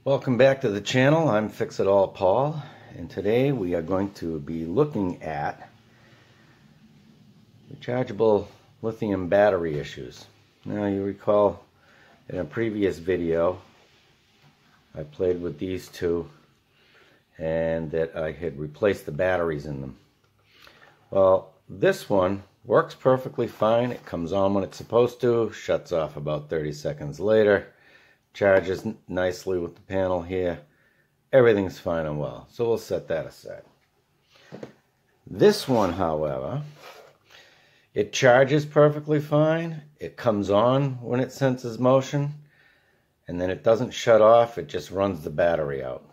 Welcome back to the channel. I'm Fix It All Paul, and today we are going to be looking at rechargeable lithium battery issues. Now, you recall in a previous video I played with these two and that I had replaced the batteries in them. Well, this one works perfectly fine. It comes on when it's supposed to, shuts off about 30 seconds later. Charges nicely with the panel here. Everything's fine and well, so we'll set that aside. This one, however, it charges perfectly fine. It comes on when it senses motion, and then it doesn't shut off. It just runs the battery out.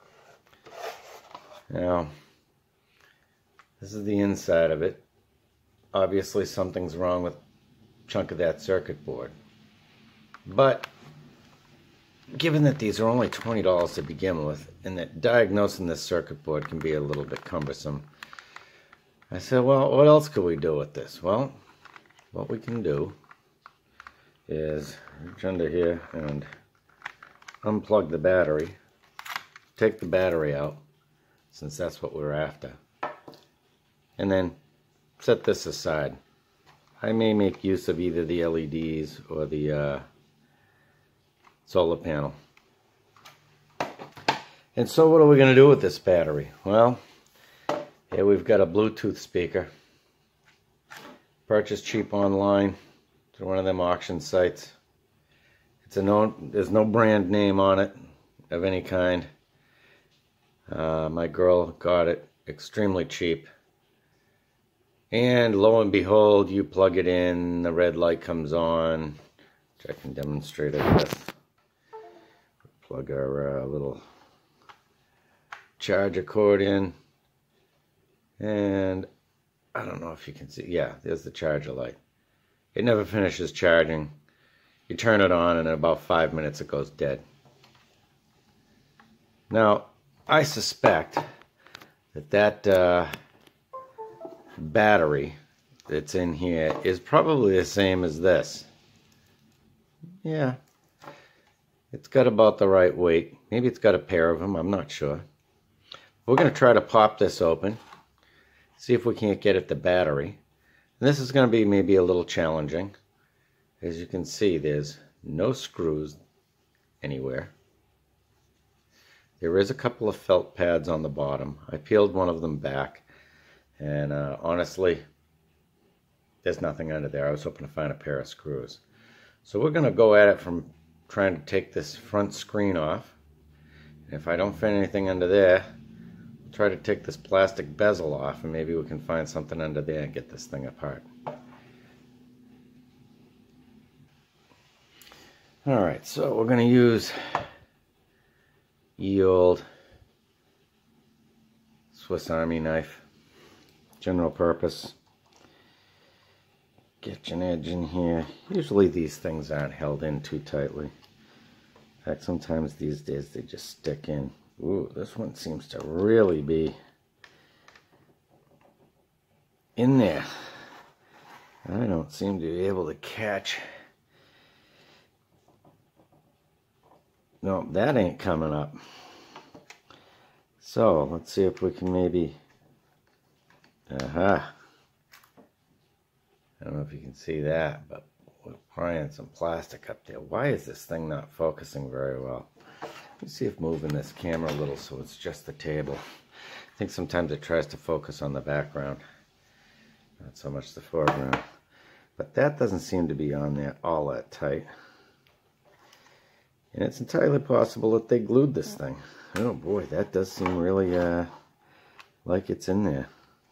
Now, this is the inside of it. Obviously, something's wrong with a chunk of that circuit board. But given that these are only $20 to begin with, and that diagnosing this circuit board can be a little bit cumbersome, I said, well, what else could we do with this? Well, what we can do is reach under here and unplug the battery, take the battery out, since that's what we're after, and then set this aside. I may make use of either the LEDs or the solar panel. And so what are we going to do with this battery? Well, here we've got a Bluetooth speaker. Purchased cheap online through one of them auction sites. There's no brand name on it of any kind. My girl got it extremely cheap. And lo and behold, you plug it in, the red light comes on, which I can demonstrate, I guess. Plug our little charger cord in, and I don't know if you can see, yeah, there's the charger light. It never finishes charging. You turn it on and in about 5 minutes it goes dead. Now, I suspect that battery that's in here is probably the same as this. Yeah. It's got about the right weight. Maybe it's got a pair of them. I'm not sure. We're going to try to pop this open. See if we can't get at the battery. And this is going to be maybe a little challenging. As you can see, there's no screws anywhere. There is a couple of felt pads on the bottom. I peeled one of them back. And honestly, there's nothing under there. I was hoping to find a pair of screws. So we're going to go at it from trying to take this front screen off. And if I don't find anything under there, I'll try to take this plastic bezel off, and maybe we can find something under there and get this thing apart. Alright, so we're going to use ye old Swiss Army knife, general purpose. Get an edge in here. Usually these things aren't held in too tightly. In fact, sometimes these days they just stick in. Ooh, this one seems to really be in there. I don't seem to be able to catch. No, that ain't coming up. So, let's see if we can maybe... Aha! I don't know if you can see that, but we're prying some plastic up there. Why is this thing not focusing very well? Let me see if moving this camera a little so it's just the table. I think sometimes it tries to focus on the background, not so much the foreground. But that doesn't seem to be on there all that tight. And it's entirely possible that they glued this thing. Oh boy, that does seem really like it's in there.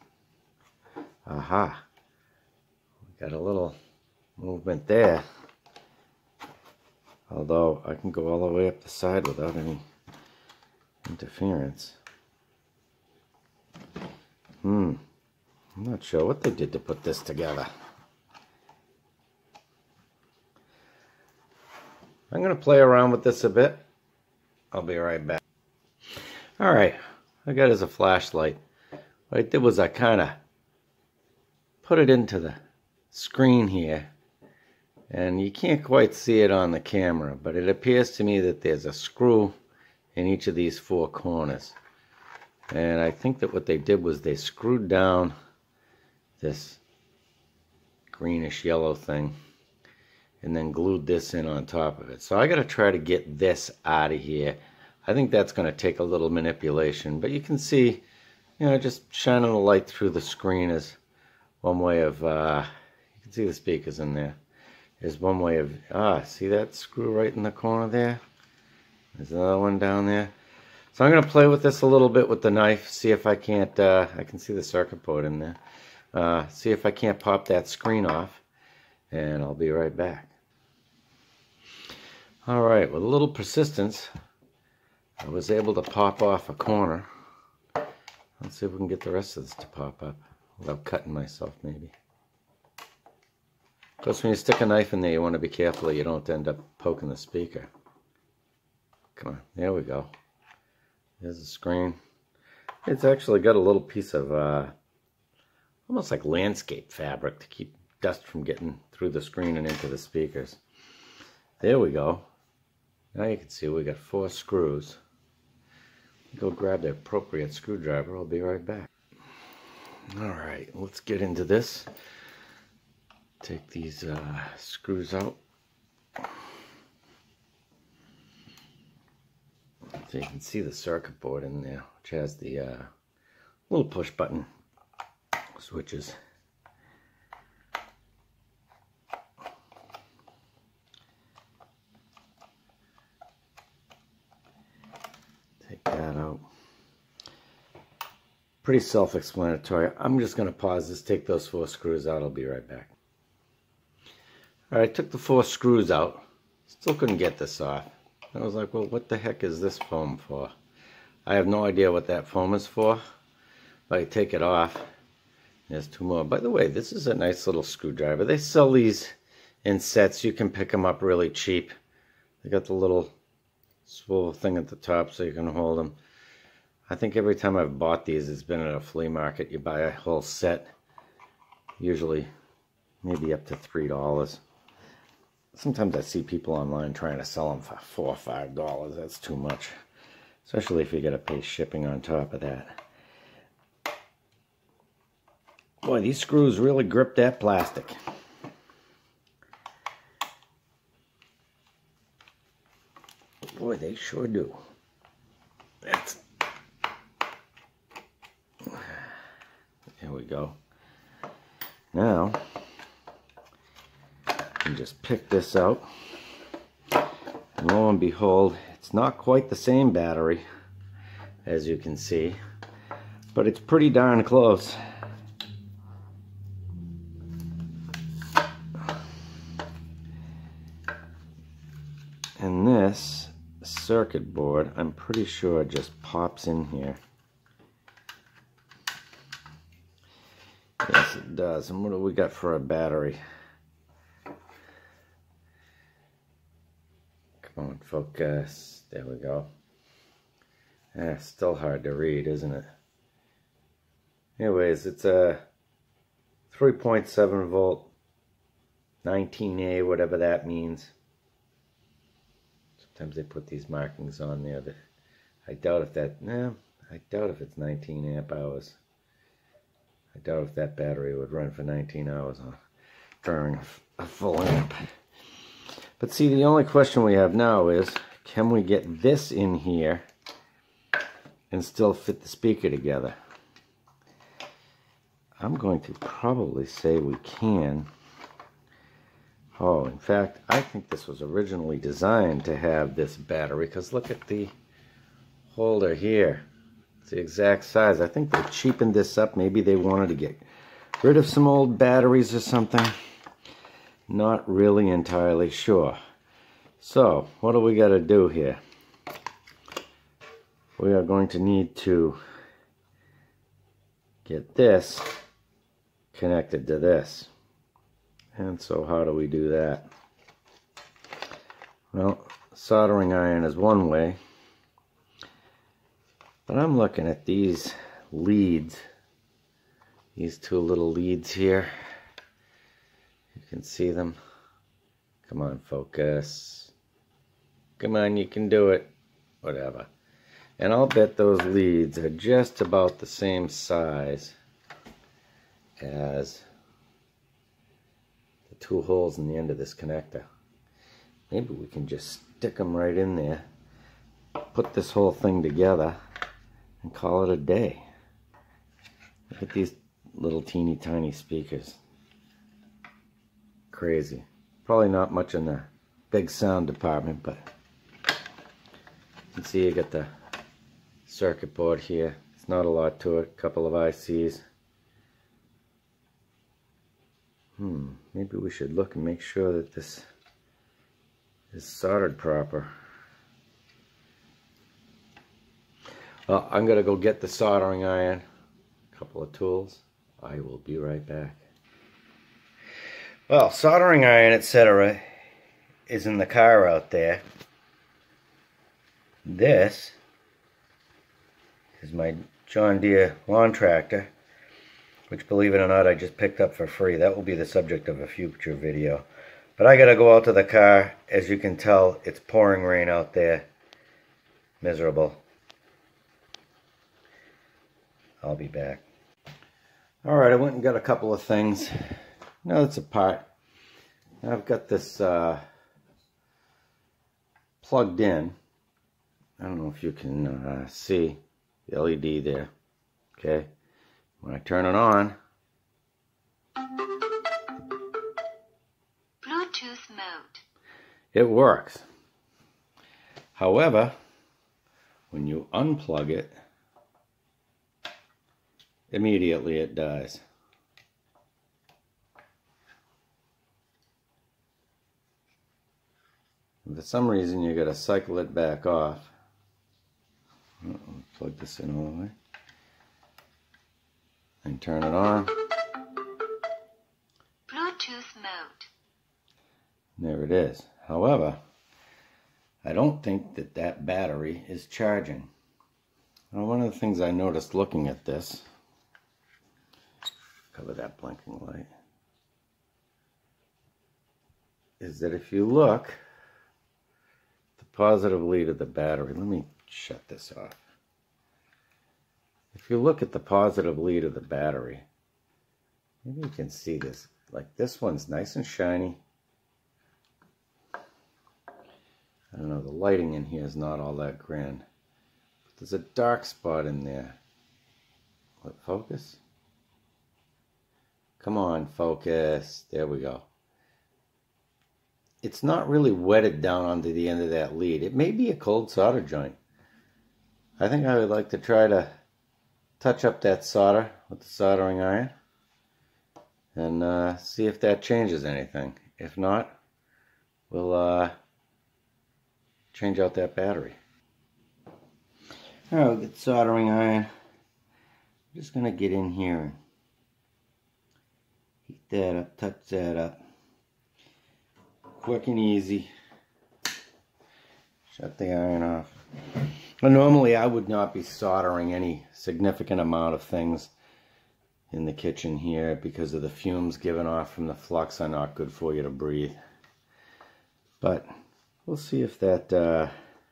Aha! Got a little movement there, although I can go all the way up the side without any interference. I'm not sure what they did to put this together. I'm going to play around with this a bit. I'll be right back. Alright, I got it as a flashlight. What I did was I kind of put it into the screen here, and you can't quite see it on the camera, but it appears to me that there's a screw in each of these four corners. And I think that what they did was they screwed down this greenish yellow thing and then glued this in on top of it. So I got to try to get this out of here. I think that's going to take a little manipulation, but you can see, you know, just shining the light through the screen is one way of, you can see the speakers in there. Is one way of, see that screw right in the corner there? There's another one down there. So I'm going to play with this a little bit with the knife, see if I can't, I can see the circuit board in there. See if I can't pop that screen off, and I'll be right back. Alright, with a little persistence, I was able to pop off a corner. Let's see if we can get the rest of this to pop up without cutting myself, maybe. Of course, when you stick a knife in there, you want to be careful that you don't end up poking the speaker. Come on, there we go. There's the screen. It's actually got a little piece of almost like landscape fabric to keep dust from getting through the screen and into the speakers. There we go. Now you can see we got 4 screws. Go grab the appropriate screwdriver. I'll be right back. Alright, let's get into this. Take these screws out. So you can see the circuit board in there, which has the little push button switches. Take that out. Pretty self-explanatory. I'm just going to pause this, take those 4 screws out. I'll be right back. Alright, I took the 4 screws out. Still couldn't get this off. I was like, well, what the heck is this foam for? I have no idea what that foam is for. But I take it off. There's 2 more. By the way, this is a nice little screwdriver. They sell these in sets. You can pick them up really cheap. They got the little swivel thing at the top so you can hold them. I think every time I've bought these, it's been at a flea market. You buy a whole set, usually maybe up to $3. Sometimes I see people online trying to sell them for $4 or $5. That's too much, especially if you got to pay shipping on top of that. Boy, these screws really grip that plastic. Boy, they sure do. There we go. Now, and just pick this out, and lo and behold, it's not quite the same battery, as you can see, but it's pretty darn close. And this circuit board, I'm pretty sure, just pops in here. Yes, it does. And what do we got for a battery? Come on, focus. There we go. Still hard to read, isn't it? Anyways, it's a 3.7 volt 19A, whatever that means. Sometimes they put these markings on there that I doubt if that, I doubt if it's 19 amp hours. I doubt if that battery would run for 19 hours during a full amp. But see, the only question we have now is, can we get this in here and still fit the speaker together? I'm going to probably say we can. Oh, in fact, I think this was originally designed to have this battery, because look at the holder here. It's the exact size. I think they cheapened this up. Maybe they wanted to get rid of some old batteries or something. Not really entirely sure. So, what do we got to do here? We are going to need to get this connected to this. And so how do we do that? Well, soldering iron is one way. But I'm looking at these leads. These 2 little leads here. You can see them. Come on, focus. Come on, you can do it. Whatever. And I'll bet those leads are just about the same size as the two holes in the end of this connector. Maybe we can just stick them right in there, put this whole thing together, and call it a day. Look at these little teeny tiny speakers. Crazy. Probably not much in the big sound department, but you can see you got the circuit board here. It's not a lot to it. A couple of ICs. Maybe we should look and make sure that this is soldered proper. Well, I'm gonna go get the soldering iron, a couple of tools. I will be right back. Well, soldering iron, etc., is in the car out there. This is my John Deere lawn tractor, which, believe it or not, I just picked up for free. That will be the subject of a future video. But I gotta go out to the car. As you can tell, it's pouring rain out there. Miserable. I'll be back. Alright, I went and got a couple of things. Now that's a part. I've got this plugged in. I don't know if you can see the LED there. Okay. When I turn it on, Bluetooth mode, it works. However, when you unplug it, immediately it dies. And for some reason, you got to cycle it back off. Plug this in all the way. And turn it on. Bluetooth mode. There it is. However, I don't think that that battery is charging. Now, one of the things I noticed looking at this, cover that blinking light, is that if you look, the positive lead of the battery, let me shut this off. If you look at the positive lead of the battery, maybe you can see this. Like, this one's nice and shiny. I don't know, the lighting in here is not all that grand. But there's a dark spot in there. What, focus? Come on, focus. There we go. It's not really wetted down onto the end of that lead. It may be a cold solder joint. I think I would like to try to touch up that solder with the soldering iron and see if that changes anything. If not, we'll change out that battery. Alright, we'll get the soldering iron. I'm just going to get in here and heat that up, touch that up. Quick and easy. Shut the iron off. Well, normally I would not be soldering any significant amount of things in the kitchen here because of the fumes given off from the flux are not good for you to breathe. But we'll see if that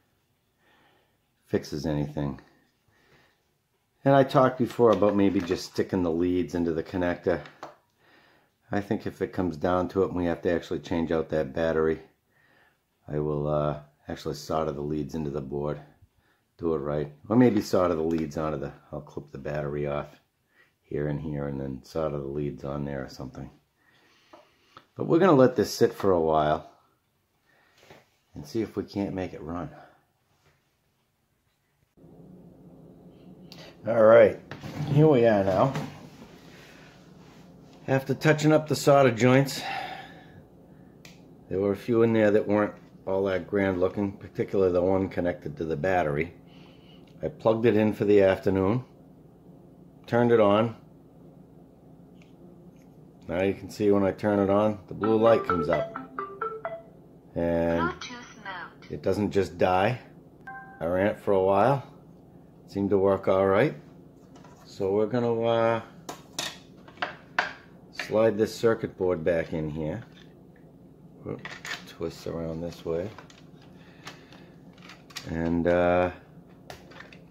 fixes anything. And I talked before about maybe just sticking the leads into the connector. I think if it comes down to it and we have to actually change out that battery, I will actually solder the leads into the board. Do it right. Or maybe solder the leads onto the, I'll clip the battery off here and here and then solder the leads on there or something. But we're going to let this sit for a while and see if we can't make it run. Alright, here we are now. After touching up the solder joints, there were a few in there that weren't all that grand looking, particularly the one connected to the battery. I plugged it in for the afternoon, turned it on. Now you can see when I turn it on, the blue light comes up. And it doesn't just die. I ran it for a while. It seemed to work alright. So we're going to slide this circuit board back in here. Twist around this way. And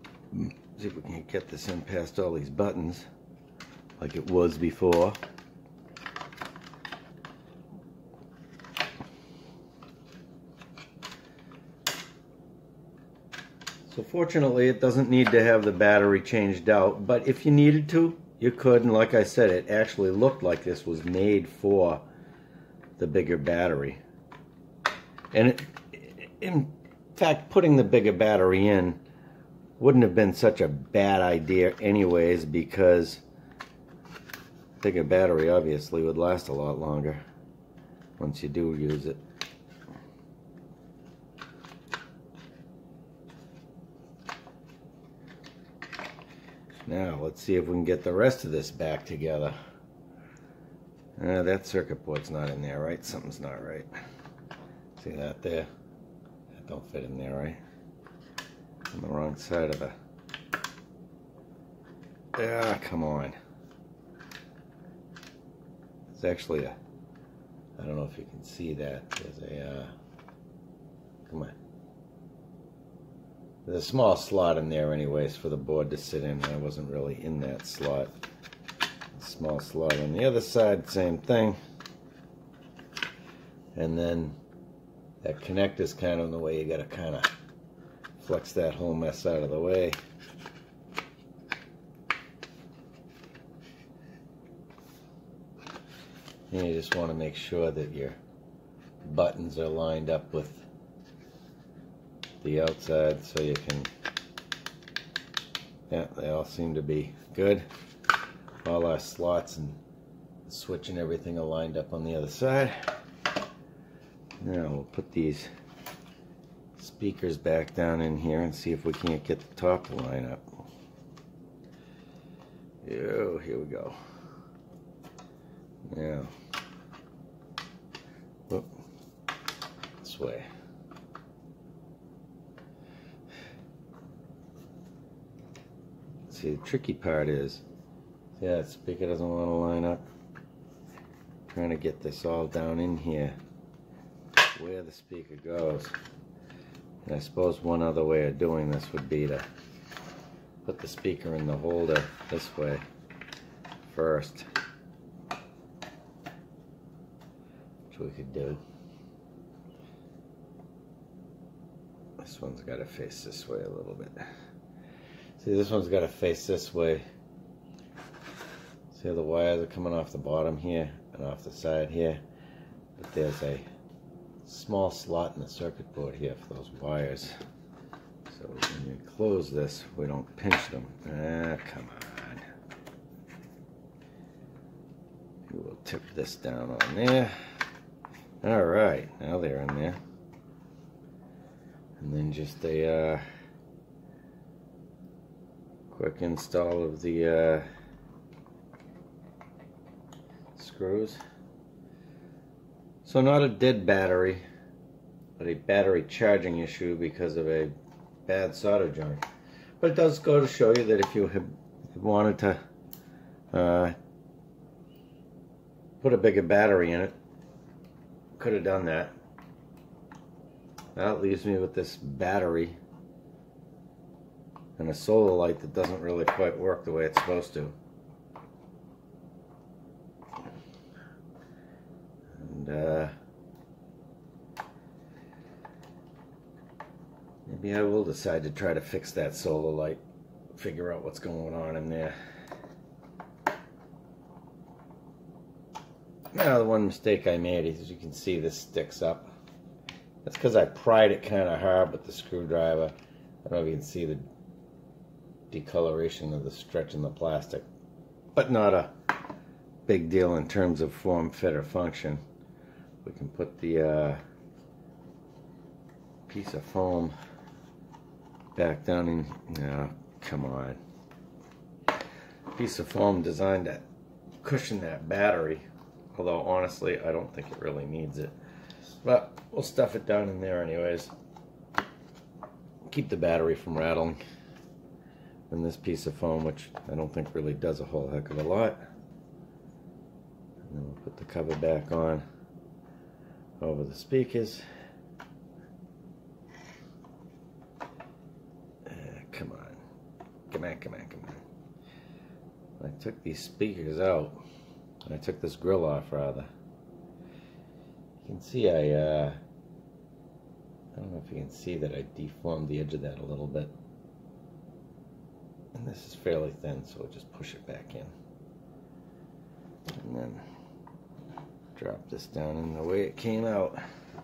See if we can get this in past all these buttons like it was before. So fortunately it doesn't need to have the battery changed out, but if you needed to, you could. And like I said, it actually looked like this was made for the bigger battery. And in fact, putting the bigger battery in wouldn't have been such a bad idea anyways, because bigger battery obviously would last a lot longer once you do use it. Now let's see if we can get the rest of this back together. That circuit board's not in there, right? Something's not right. See that there? That don't fit in there, right? On the wrong side of the... Ah, come on. It's actually a... I don't know if you can see that. There's a... come on. There's a small slot in there anyways for the board to sit in. I wasn't really in that slot. A small slot on the other side, same thing. And then that connector's kind of in the way. You gotta kind of flex that whole mess out of the way. And you just want to make sure that your buttons are lined up with the outside so you can... Yeah, they all seem to be good. All our slots and switch and everything are lined up on the other side. Now we'll put these speakers back down in here and see if we can't get the top to line up. Oh, here we go. Now, whoop, this way. See, the tricky part is, yeah, the speaker doesn't want to line up. I'm trying to get this all down in here where the speaker goes. And I suppose one other way of doing this would be to put the speaker in the holder this way first, which we could do. This one's got to face this way a little bit. See, this one's got to face this way. See how the wires are coming off the bottom here and off the side here? But there's a small slot in the circuit board here for those wires. So when you close this, we don't pinch them. Ah, come on. We'll tip this down on there. Alright, now they're in there. And then just a quick install of the screws. So not a dead battery, but a battery charging issue because of a bad solder joint. But it does go to show you that if you had wanted to put a bigger battery in it, could have done that. Now it leaves me with this battery and a solar light that doesn't really quite work the way it's supposed to. And maybe I will decide to try to fix that solar light, figure out what's going on in there. Now the one mistake I made is, as you can see, this sticks up. That's because I pried it kind of hard with the screwdriver. I don't know if you can see the decoloration of the stretch in the plastic, but not a big deal in terms of form, fit, or function. We can put the piece of foam back down in. No, come on. Piece of foam designed to cushion that battery, although honestly I don't think it really needs it. But we'll stuff it down in there anyways. Keep the battery from rattling. And this piece of foam, which I don't think really does a whole heck of a lot. And then we'll put the cover back on over the speakers. Come on. Come on, come on, come on. I took these speakers out. I took this grill off, rather. You can see I don't know if you can see that I deformed the edge of that a little bit. And this is fairly thin, so we'll just push it back in. And then drop this down in the way it came out.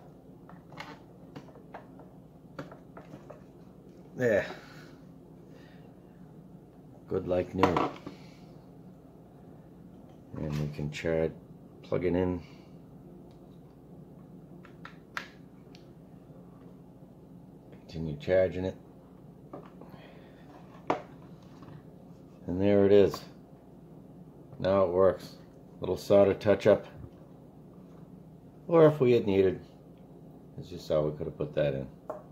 There. Good like new. And we can plug it in. Continue charging it. And there it is. Now it works. Little solder touch up. Or if we had needed, as you saw, we could have put that in.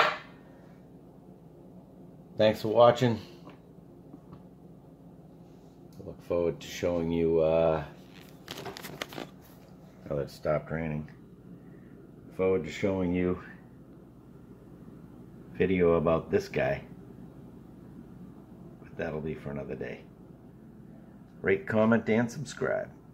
Thanks for watching. I look forward to showing you, now that it stopped raining, forward to showing you video about this guy. But that'll be for another day. Rate, comment, and subscribe.